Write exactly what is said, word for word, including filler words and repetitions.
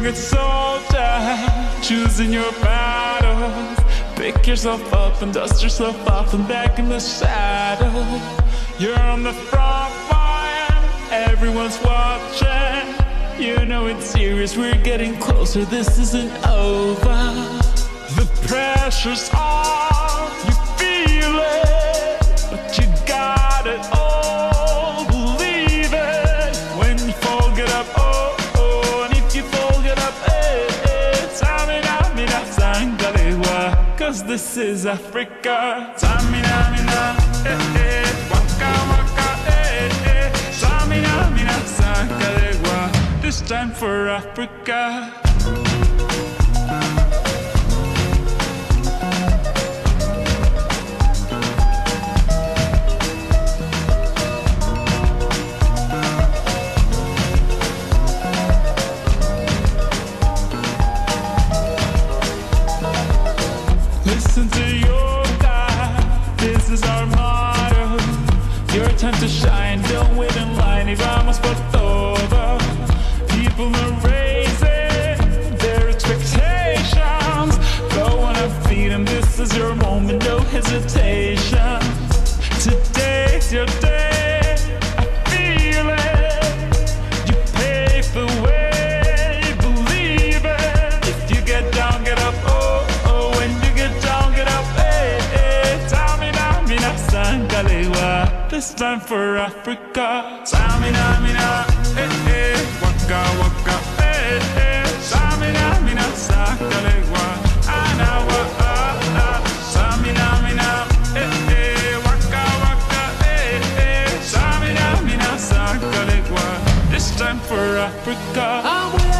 good soldier, choosing your battles. Pick yourself up and dust yourself off and back in the saddle. You're on the front line, everyone's watching. You know it's serious, we're getting closer, this isn't over. The pressure's on, you feel it, but you got it all, believe it. When you fall, get up, oh, oh, and if you fall, get up, eh, eh. Samina, mina, sangalewa, cause this is Africa. Samina, mina, eh, eh, waka, waka, eh, eh. Samina, mina, sangalewa, this time for Africa. Listen to your God, this is our motto. Your time to shine, don't wait in line. Y vamos por todo. People are raising their expectations. Go on and feed them, this is your moment, no hesitation. Today's your day, I feel it. You pave the way, believe it. If you get down, get up, oh, oh. When you get down, get up, eh, eh. Samina, mina, sangalewa, this time for Africa. Samina, mina, eh, eh. Waka, waka, eh, eh. Samina, mina, sangalewa, anawa, ah, ah. Samina, mina, eh, eh. Waka, waka, eh, eh. Samina, mina, sangalewa, this time for Africa.